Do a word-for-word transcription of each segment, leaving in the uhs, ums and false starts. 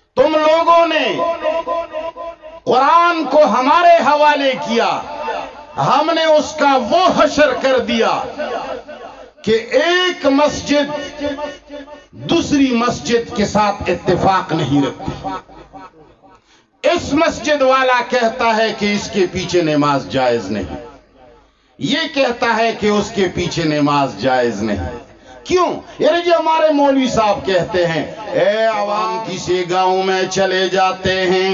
تم لوگوں نے قرآن کو ہمارے حوالے کیا، ہم نے اس کا وہ حشر کر دیا کہ ایک مسجد دوسری مسجد کے ساتھ اتفاق نہیں رکھتی۔ اس مسجد والا کہتا ہے کہ اس کے پیچھے نماز جائز نہیں، یہ کہتا ہے کہ اس کے پیچھے نماز جائز نہیں۔ کیوں؟ یعنی جو ہمارے مولوی صاحب کہتے ہیں اے عوام کسی گاؤں میں چلے جاتے ہیں،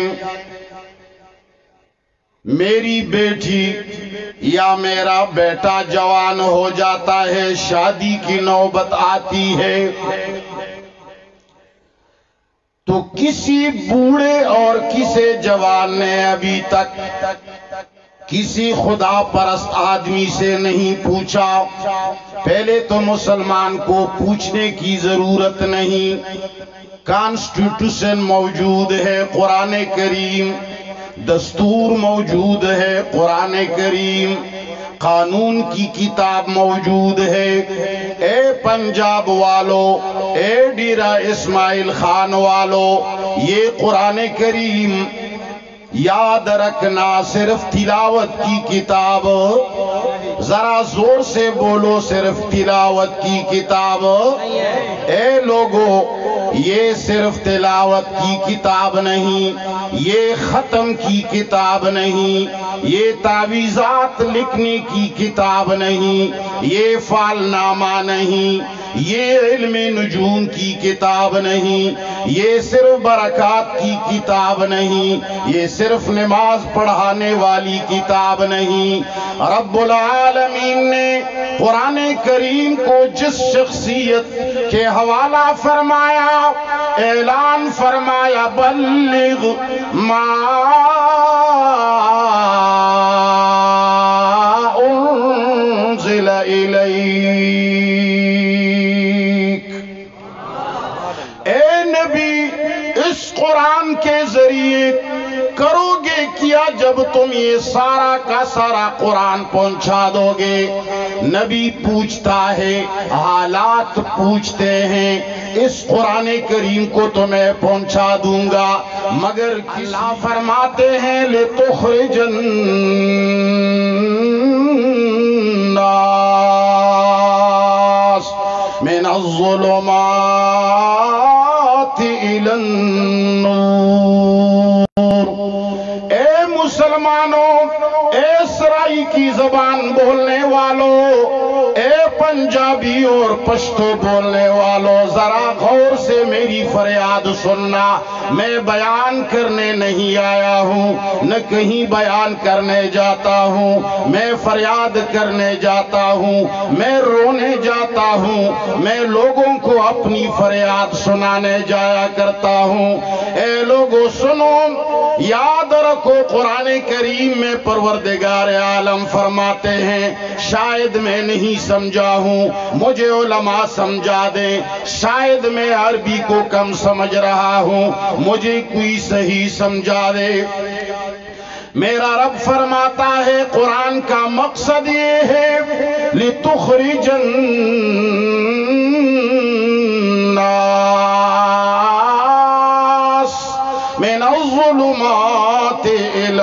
میری بیٹی یا میرا بیٹا جوان ہو جاتا ہے، شادی کی نوبت آتی ہے، تو کسی بوڑھے اور کسی جوان نے ابھی تک کسی خدا پرست آدمی سے نہیں پوچھا۔ پہلے تو مسلمان کو پوچھنے کی ضرورت نہیں، کانسٹیٹیوشن موجود ہے، قرآن کریم، دستور موجود ہے، قرآن کریم، قانون کی کتاب موجود ہے۔ اے پنجاب والو، اے ڈیرہ اسماعیل خان والو، یہ قرآن کریم یاد رکھنا صرف تلاوت کی کتاب، ذرا زور سے بولو، صرف تلاوت کی کتاب۔ اے لوگو، یہ صرف تلاوت کی کتاب نہیں، یہ ختم کی کتاب نہیں، یہ تعویذات لکھنے کی کتاب نہیں، یہ فال نامہ نہیں، یہ علم نجوم کی کتاب نہیں، یہ صرف برکات کی کتاب نہیں، یہ صرف نماز پڑھانے والی کتاب نہیں۔ رب العالمین نے قرآن کریم کو جس شخصیت کے حوالہ فرمایا، اعلان فرمایا بلغ ما انزل الیک، اے نبی اس قرآن کے ذریعے کرو گے کیا جب تم یہ سارا کا سارا قرآن پہنچا دو گے۔ نبی پوچھتا ہے، حالات پوچھتے ہیں، اس قرآن کریم کو تو میں پہنچا دوں گا، مگر اللہ فرماتے ہیں لِتُخْرِجَ النَّاسَ مِنَ الظُّلُمَاتِ إِلَى النُّورِ۔ اے مسلمانوں، اے سرائی کی زبان بولنے والوں، اے پنجابی اور پشتو بولنے والوں، ذرا غور سے میری فریاد سننا۔ میں بیان کرنے نہیں آیا ہوں، نہ کہیں بیان کرنے جاتا ہوں، میں فریاد کرنے جاتا ہوں، میں رونے جاتا ہوں، میں لوگوں کو اپنی فریاد سنانے جایا کرتا ہوں۔ اے لوگوں سنو، یاد رکھو قرآن کریم میں پروردگار عالم فرماتے ہیں، شاید میں نہیں سمجھا ہوں، مجھے علماء سمجھا دیں، شاید میں عربی کو کم سمجھ رہا ہوں، مجھے کوئی صحیح سمجھا دے۔ میرا رب فرماتا ہے قرآن کا مقصد یہ ہے لِتُخْرِجَ النَّاسَ مِنَ الظُّلُمَاتِ إِلَى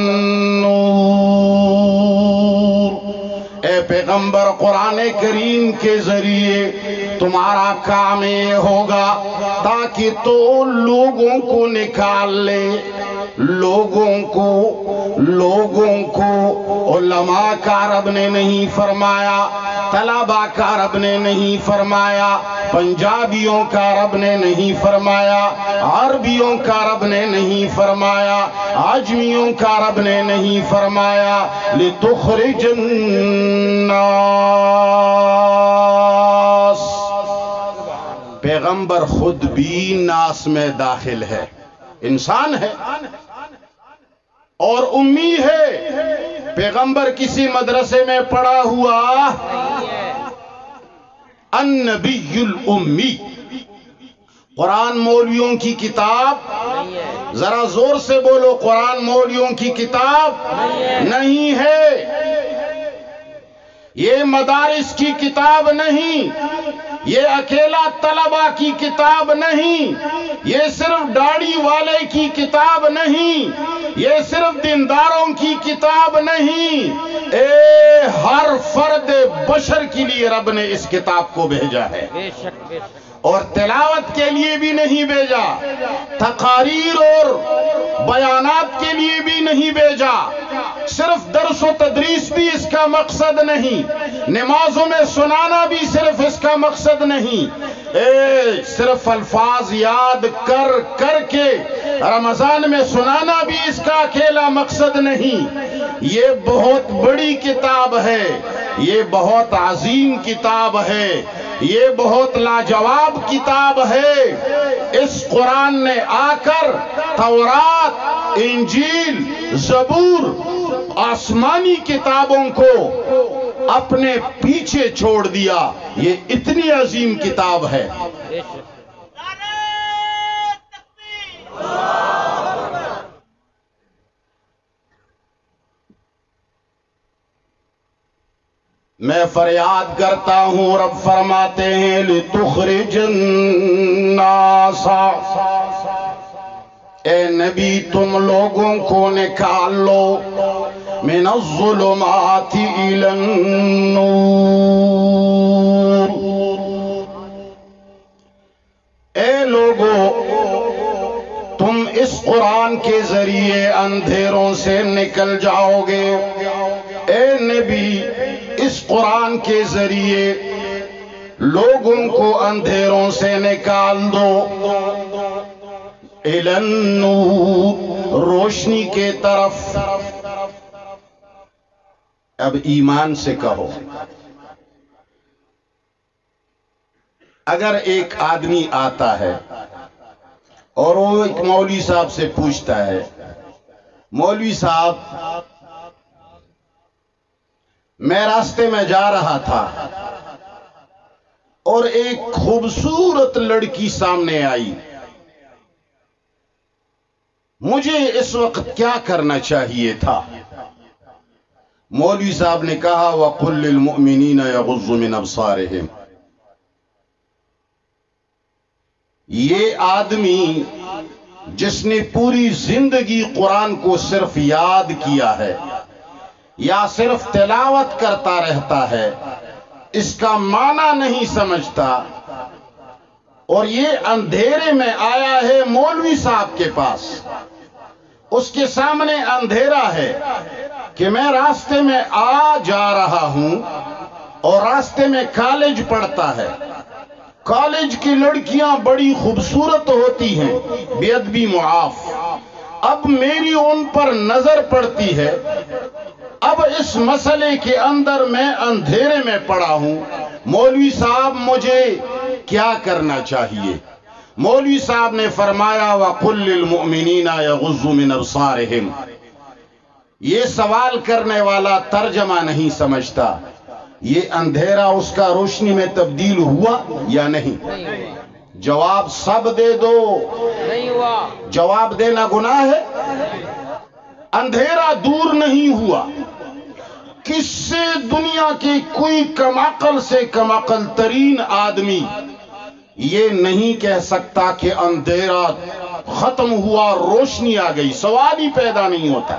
النُّورِ۔ اے پیغمبر، قرآن کریم کے ذریعے تمہارا کام یہ ہوگا تاکہ تو لوگوں کو نکال لے، لوگوں کو لوگوں کو علماء کا رب نے نہیں فرمایا، طلباء کا رب نے نہیں فرمایا، پنجابیوں کا رب نے نہیں فرمایا، عربیوں کا رب نے نہیں فرمایا، عجمیوں کا رب نے نہیں فرمایا، لِتُخْرِجَ النَّاسَ۔ پیغمبر خود بھی ناس میں داخل ہے، انسان ہے اور امی ہے۔ پیغمبر کسی مدرسے میں پڑھا ہوا النبی الامی، قرآن مولویوں کی کتاب، ذرا زور سے بولو، قرآن مولویوں کی کتاب نہیں ہے، یہ مدارس کی کتاب نہیں، یہ اکیلا طلبہ کی کتاب نہیں، یہ صرف داڑھی کی کتاب نہیں، یہ صرف دینداروں کی کتاب نہیں، اے ہر فرد بشر کے لیے رب نے اس کتاب کو بھیجا ہے، بے شک بے شک، اور تلاوت کے لیے بھی نہیں بھیجا، تقاریر اور بیانات کے لیے بھی نہیں بھیجا، صرف درس و تدریس بھی اس کا مقصد نہیں، نمازوں میں سنانا بھی صرف اس کا مقصد نہیں، اے صرف الفاظ یاد کر کر کے رمضان میں سنانا بھی اس کا اکیلا مقصد نہیں، یہ بہت بڑی کتاب ہے، یہ بہت عظیم کتاب ہے، یہ بہت لاجواب کتاب ہے۔ اس قرآن نے آ کر تورات، انجیل، زبور، آسمانی کتابوں کو اپنے پیچھے چھوڑ دیا، یہ اتنی عظیم کتاب ہے۔ بے شک، میں فریاد کرتا ہوں، رب فرماتے ہیں لِتُخْرِجَ النَّاسَ، اے نبی تم لوگوں کو نکال لو مِنَ الظُّلُمَاتِ إِلَى النُّورِ، اے لوگو تم اس قرآن کے ذریعے اندھیروں سے نکل جاؤ گے، اے نبی اس قرآن کے ذریعے لوگوں کو اندھیروں سے نکال دو، اِلَى النُّورِ، روشنی کے طرف۔ اب ایمان سے کہو، اگر ایک آدمی آتا ہے اور وہ ایک مولوی صاحب سے پوچھتا ہے، مولوی صاحب میں راستے میں جا رہا تھا اور ایک خوبصورت لڑکی سامنے آئی، مجھے اس وقت کیا کرنا چاہیے تھا؟ مولوی صاحب نے کہا وَقُلْ لِلْمُؤْمِنِينَ يَغُضُّوا مِنْ أَبْصَارِهِمْ، یہ آدمی جس نے پوری زندگی قرآن کو صرف یاد کیا ہے یا صرف تلاوت کرتا رہتا ہے، اس کا معنی نہیں سمجھتا، اور یہ اندھیرے میں آیا ہے مولوی صاحب کے پاس، اس کے سامنے اندھیرا ہے کہ میں راستے میں آ جا رہا ہوں اور راستے میں کالج پڑھتا ہے، کالج کی لڑکیاں بڑی خوبصورت ہوتی ہیں، بے ادبی معاف، اب میری ان پر نظر پڑتی ہے، اب اس مسئلے کے اندر میں اندھیرے میں پڑا ہوں، مولوی صاحب مجھے کیا کرنا چاہیے؟ مولوی صاحب نے فرمایا وَقُلْ لِلْمُؤْمِنِينَ يَغُضُّوا مِنْ أَبْصَارِهِمْ، یہ سوال کرنے والا ترجمہ نہیں سمجھتا، یہ اندھیرا اس کا روشنی میں تبدیل ہوا یا نہیں؟ جواب سب دے دو، نہیں ہوا، جواب دینا گناہ ہے؟ اندھیرا دور نہیں ہوا، کس سے دنیا کے کوئی کم عقل سے کم عقل ترین آدمی یہ نہیں کہہ سکتا کہ اندھیرا ختم ہوا روشنی آ گئی، سوال ہی پیدا نہیں ہوتا۔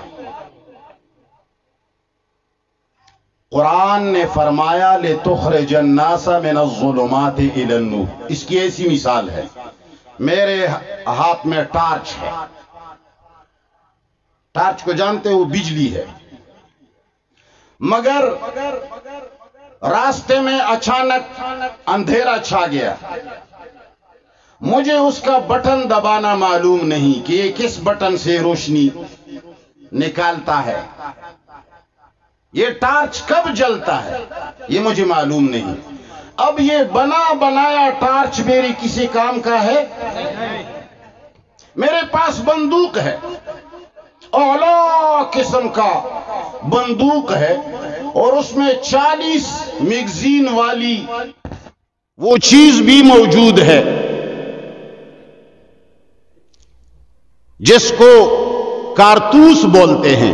قرآن نے فرمایا لِتُخْرِجَ النَّاسَ مِنَ الظُّلُمَاتِ إِلَى النُّورِ، اس کی ایسی مثال ہے، میرے ہاتھ میں ٹارچ ہے، ٹارچ کو جانتے ہو بجلی ہے، مگر راستے میں اچانک اندھیرا چھا گیا، مجھے اس کا بٹن دبانا معلوم نہیں کہ یہ کس بٹن سے روشنی نکالتا ہے، یہ ٹارچ کب جلتا ہے یہ مجھے معلوم نہیں، اب یہ بنا بنایا ٹارچ میری کسی کام کا ہے؟ میرے پاس بندوق ہے، اعلیٰ قسم کا بندوق ہے، اور اس میں چالیس میگزین والی وہ چیز بھی موجود ہے جس کو کارتوس بولتے ہیں۔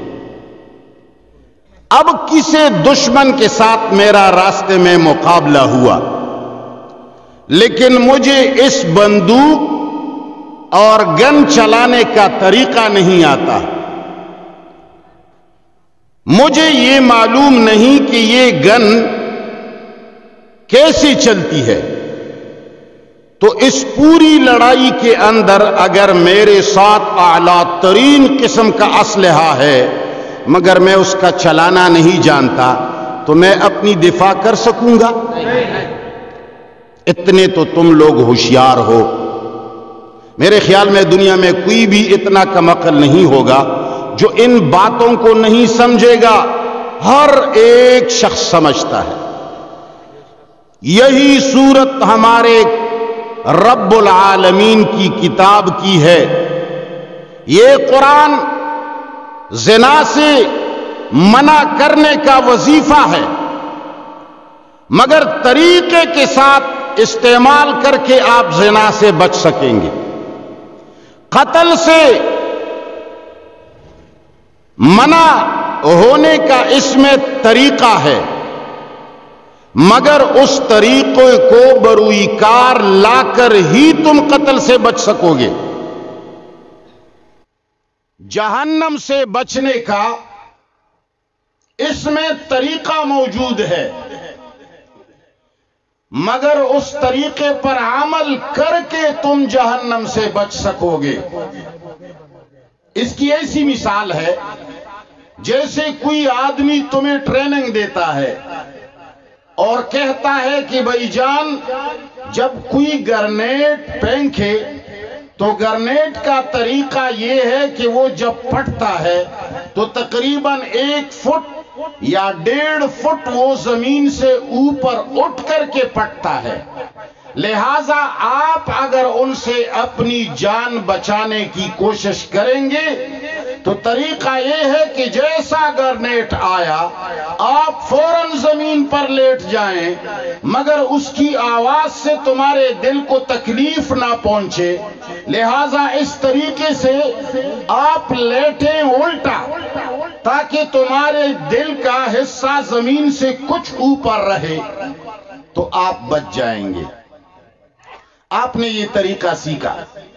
اب کسی دشمن کے ساتھ میرا راستے میں مقابلہ ہوا، لیکن مجھے اس بندوق اور گن چلانے کا طریقہ نہیں آتا. مجھے یہ معلوم نہیں کہ یہ گن کیسے چلتی ہے. تو اس پوری لڑائی کے اندر اگر میرے ساتھ اعلیٰ ترین قسم کا اسلحہ ہے مگر میں اس کا چلانا نہیں جانتا تو میں اپنی دفاع کر سکوں گا؟ اتنے تو تم لوگ ہوشیار ہو. میرے خیال میں دنیا میں کوئی بھی اتنا کم عقل نہیں ہوگا جو ان باتوں کو نہیں سمجھے گا. ہر ایک شخص سمجھتا ہے. یہی صورت ہمارے رب العالمین کی کتاب کی ہے. یہ قرآن زنا سے منع کرنے کا وظیفہ ہے مگر طریقے کے ساتھ استعمال کر کے آپ زنا سے بچ سکیں گے. قتل سے منع ہونے کا اس میں طریقہ ہے مگر اس طریقے کو بروئی کار لا کر ہی تم قتل سے بچ سکو گے. جہنم سے بچنے کا اس میں طریقہ موجود ہے مگر اس طریقے پر عمل کر کے تم جہنم سے بچ سکو گے. اس کی ایسی مثال ہے جیسے کوئی آدمی تمہیں ٹریننگ دیتا ہے اور کہتا ہے کہ بھائی جان جب کوئی گرنیٹ پھینکے تو گرنیٹ کا طریقہ یہ ہے کہ وہ جب پھٹتا ہے تو تقریباً ایک فٹ یا ڈیڑھ فٹ وہ زمین سے اوپر اٹھ کر کے پھٹتا ہے. لہذا آپ اگر ان سے اپنی جان بچانے کی کوشش کریں گے تو طریقہ یہ ہے کہ جیسا گرنیٹ آیا آپ فوراً زمین پر لیٹ جائیں مگر اس کی آواز سے تمہارے دل کو تکلیف نہ پہنچے. لہذا اس طریقے سے آپ لیٹیں الٹا تاکہ تمہارے دل کا حصہ زمین سے کچھ اوپر رہے تو آپ بچ جائیں گے. آپ نے یہ طریقہ سیکھا,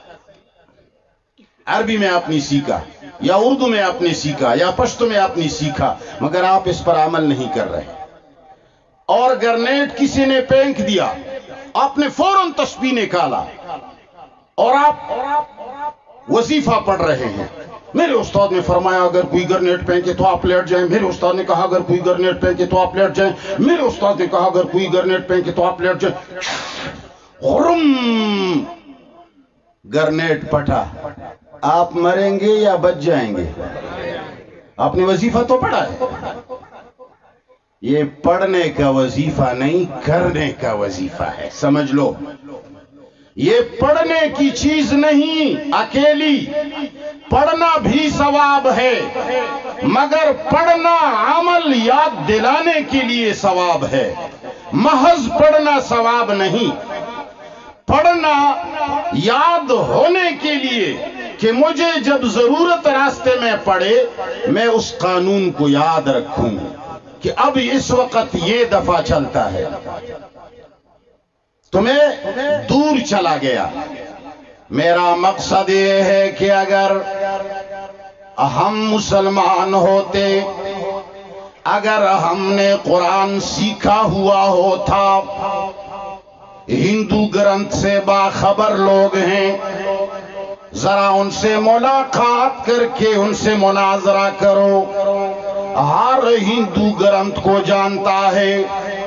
عربی میں آپ نے سیکھا یا اردو میں آپ نے سیکھا یا پشتو میں آپ نے سیکھا مگر آپ اس پر عمل نہیں کر رہے. اور گرنیٹ کسی نے پھینک دیا, آپ نے فوراً تسبیح نکالا اور آپ وظیفہ پڑھ رہے ہیں. میرے استاد نے فرمایا اگر کوئی گرنیٹ پھینکے تو آپ لیٹ جائیں. میرے استاد نے کہا اگر کوئی گرنیٹ پھینکے تو آپ لیٹ جائیں. میرے استاد نے کہا اگر کوئی گرنیٹ پھینکے تو آپ لیٹ جائیں. غرم گرنیٹ پٹا, آپ مریں گے یا بچ جائیں گے؟ آپ نے وظیفہ تو پڑھا ہے. یہ پڑھنے کا وظیفہ نہیں کرنے کا وظیفہ ہے, سمجھ لو. یہ پڑھنے کی چیز نہیں, اکیلی پڑھنا بھی ثواب ہے مگر پڑھنا عمل یاد دلانے کے لیے ثواب ہے. محض پڑھنا ثواب نہیں, پڑھنا یاد ہونے کے لیے کہ مجھے جب ضرورت راستے میں پڑے میں اس قانون کو یاد رکھوں کہ اب اس وقت یہ دفعہ چلتا ہے. تو میں دور چلا گیا. میرا مقصد یہ ہے کہ اگر ہم مسلمان ہوتے, اگر ہم نے قرآن سیکھا ہوا ہوتا, ہندو گرنتھ سے باخبر لوگ ہیں, ذرا ان سے ملاقات کر کے ان سے مناظرہ کرو. ہر ہندو گرنتھ کو جانتا ہے,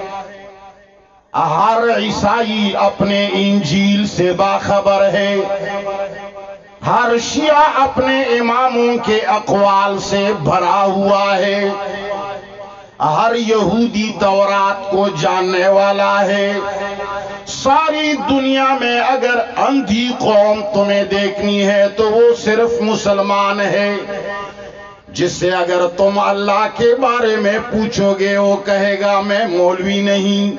ہر عیسائی اپنے انجیل سے باخبر ہے, ہر شیعہ اپنے اماموں کے اقوال سے بھرا ہوا ہے, ہر یہودی تورات کو جاننے والا ہے. ساری دنیا میں اگر اندھی قوم تمہیں دیکھنی ہے تو وہ صرف مسلمان ہے, جس سے اگر تم اللہ کے بارے میں پوچھو گے وہ کہے گا میں مولوی نہیں.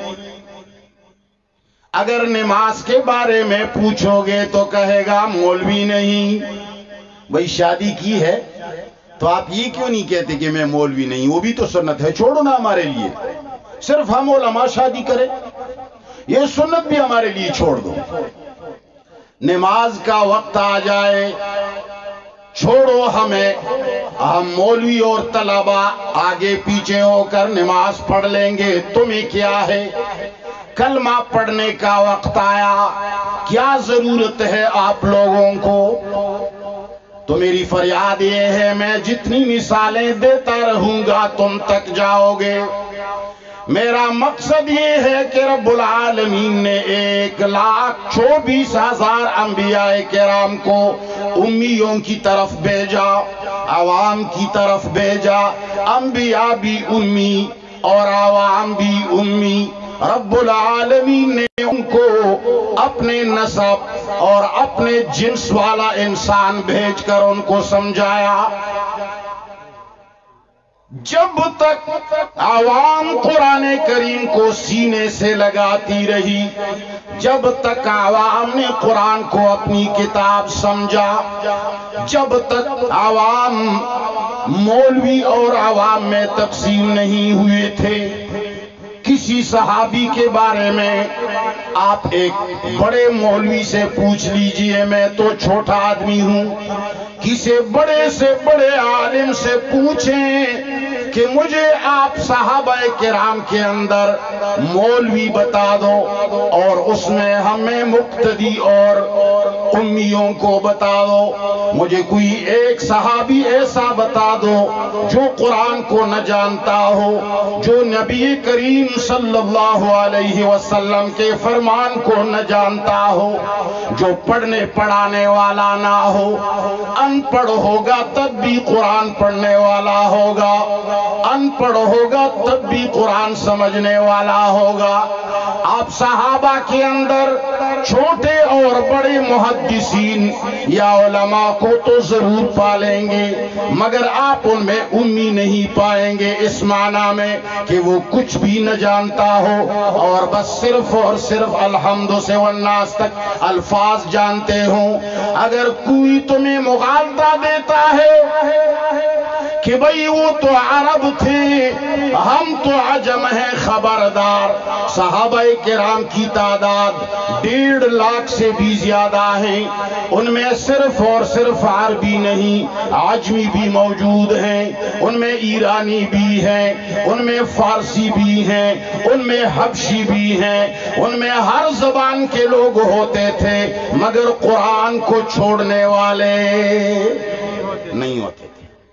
اگر نماز کے بارے میں پوچھو گے تو کہے گا مولوی نہیں. بھئی شادی کی ہے تو آپ یہ کیوں نہیں کہتے کہ میں مولوی نہیں, وہ بھی تو سنت ہے, چھوڑو نا ہمارے لیے. صرف ہم علماء شادی کریں, یہ سنت بھی ہمارے لیے چھوڑ دو. نماز کا وقت آ جائے چھوڑو ہمیں، ہم مولوی اور طلبہ آگے پیچھے ہو کر نماز پڑھ لیں گے، تمہیں کیا ہے؟ کلمہ پڑھنے کا وقت آیا، کیا ضرورت ہے آپ لوگوں کو؟ تو میری فریاد یہ ہے، میں جتنی مثالیں دیتا رہوں گا تم تک جاؤ گے۔ میرا مقصد یہ ہے کہ رب العالمین نے ایک لاکھ چوبیس ہزار انبیاء کرام کو امیوں کی طرف بھیجا، عوام کی طرف بھیجا، انبیاء بھی امی اور عوام بھی امی۔ رب العالمین نے ان کو اپنے نسب اور اپنے جنس والا انسان بھیج کر ان کو سمجھایا۔ جب تک عوام قرآن کریم کو سینے سے لگاتی رہی، جب تک عوام نے قرآن کو اپنی کتاب سمجھا، جب تک عوام مولوی اور عوام میں تقسیم نہیں ہوئے تھے۔ کسی صحابی کے بارے میں آپ ایک بڑے مولوی سے پوچھ لیجئے، میں تو چھوٹا آدمی ہوں، کسی بڑے سے بڑے عالم سے پوچھیں کہ مجھے آپ صحابہ کرام کے اندر مولوی بتا دو، اور اس میں ہمیں مقتدی اور امیوں کو بتا دو۔ مجھے کوئی ایک صحابی ایسا بتا دو جو قرآن کو نہ جانتا ہو، جو نبی کریم صلی اللہ علیہ وسلم کے فرمان کو نہ جانتا ہو، جو پڑھنے پڑھانے والا نہ ہو، ان پڑھ ہوگا تب بھی قرآن پڑھنے والا ہوگا، ان پڑھ ہوگا تب بھی قرآن سمجھنے والا ہوگا۔ آپ صحابہ کے اندر چھوٹے اور بڑے محدثین یا علماء کو تو ضرور پالیں گے، مگر آپ ان میں امی نہیں پائیں گے، اس معنی میں کہ وہ کچھ بھی نہ جانتا ہو اور بس صرف اور صرف الحمد سے والناس تک الفاظ جانتے ہوں۔ اگر کوئی تمہیں مغالطہ دیتا ہے کہ بھئی وہ تو عرب تھے، ہم تو عجم ہیں، خبردار، صحابہ کرام کی تعداد ڈیڑھ لاکھ سے بھی زیادہ ہیں، ان میں صرف اور صرف عربی نہیں عجمی بھی موجود ہیں، ان میں ایرانی بھی ہیں، ان میں فارسی بھی ہیں، ان میں حبشی بھی ہیں، ان میں ہر زبان کے لوگ ہوتے تھے، مگر قرآن کو چھوڑنے والے نہیں ہوتے تھے۔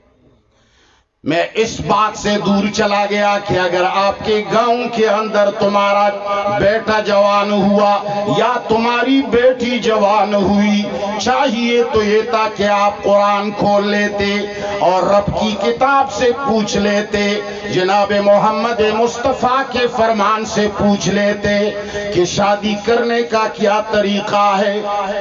میں اس بات سے دور چلا گیا کہ اگر آپ کے گاؤں کے اندر تمہارا بیٹا جوان ہوا یا تمہاری بیٹی جوان ہوئی، چاہیے تو یہ تھا کہ آپ قرآن کھول لیتے اور رب کی کتاب سے پوچھ لیتے، جناب محمد مصطفیٰ کے فرمان سے پوچھ لیتے کہ شادی کرنے کا کیا طریقہ ہے۔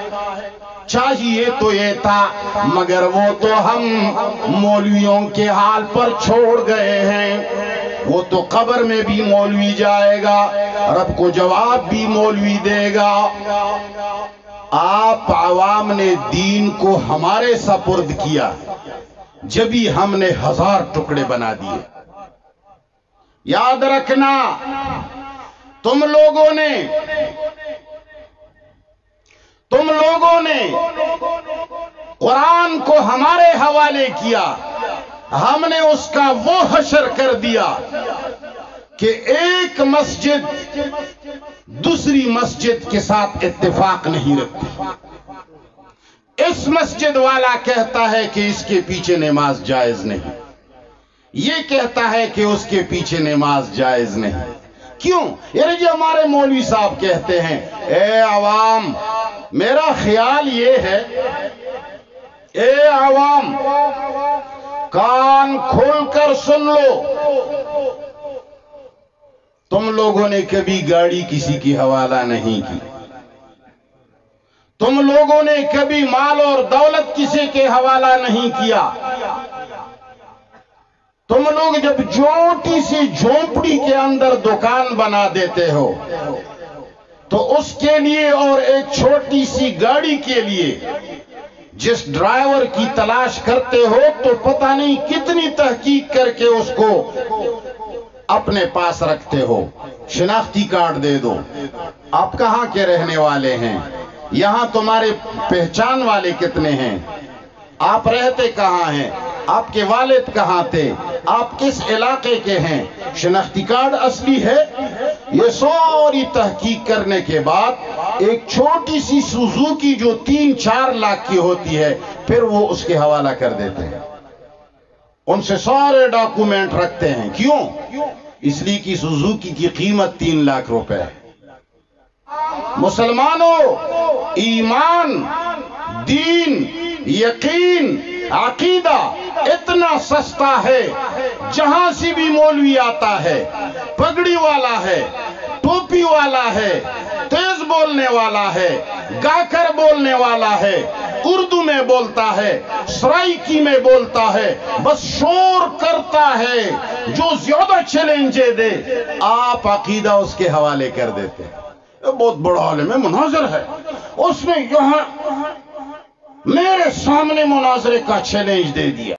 چاہیے تو یہ تھا، مگر وہ تو ہم مولویوں کے حال پر چھوڑ گئے ہیں۔ وہ تو قبر میں بھی مولوی جائے گا، رب کو جواب بھی مولوی دے گا۔ آپ عوام نے دین کو ہمارے سپرد کیا، جبھی ہم نے ہزار ٹکڑے بنا دیے۔ یاد رکھنا، تم لوگوں نے تم لوگوں نے قرآن کو ہمارے حوالے کیا، ہم نے اس کا وہ حشر کر دیا کہ ایک مسجد دوسری مسجد کے ساتھ اتفاق نہیں رکھتی۔ اس مسجد والا کہتا ہے کہ اس کے پیچھے نماز جائز نہیں، یہ کہتا ہے کہ اس کے پیچھے نماز جائز نہیں۔ کیوں؟ یعنی جو ہمارے مولوی صاحب کہتے ہیں، اے عوام، میرا خیال یہ ہے، اے عوام کان کھول کر سن لو، تم لوگوں نے کبھی گاڑی کسی کی حوالہ نہیں کی، تم لوگوں نے کبھی مال اور دولت کسی کے حوالہ نہیں کیا، تم لوگ جب چھوٹی سی جھونپڑی کے اندر دکان بنا دیتے ہو تو اس کے لیے اور ایک چھوٹی سی گاڑی کے لیے جس ڈرائیور کی تلاش کرتے ہو تو پتہ نہیں کتنی تحقیق کر کے اس کو اپنے پاس رکھتے ہو، شناختی کارڈ دے دو، آپ کہاں کے رہنے والے ہیں، یہاں تمہارے پہچان والے کتنے ہیں؟ آپ رہتے کہاں ہیں؟ آپ کے والد کہاں تھے؟ آپ کس علاقے کے ہیں؟ شناختی کارڈ اصلی ہے؟ یہ ساری تحقیق کرنے کے بعد ایک چھوٹی سی سوزوکی جو تین چار لاکھ کی ہوتی ہے پھر وہ اس کے حوالہ کر دیتے ہیں، ان سے سارے ڈاکومنٹ رکھتے ہیں۔ کیوں؟ اس لیے کہ سوزوکی کی قیمت تین لاکھ روپے ہے۔ مسلمانوں، ایمان، دین، یقین، عقیدہ اتنا سستا ہے، جہاں سے بھی مولوی آتا ہے، پگڑی والا ہے، ٹوپی والا ہے، تیز بولنے والا ہے، گا کر بولنے والا ہے، اردو میں بولتا ہے، سرائکی میں بولتا ہے، بس شور کرتا ہے، جو زیادہ چیلنجے دے آپ عقیدہ اس کے حوالے کر دیتے ہیں۔ بہت بڑا عالم ہے، مناظر ہے، اس نے یہاں میرے سامنے مناظرے کا چیلنج دے دیا۔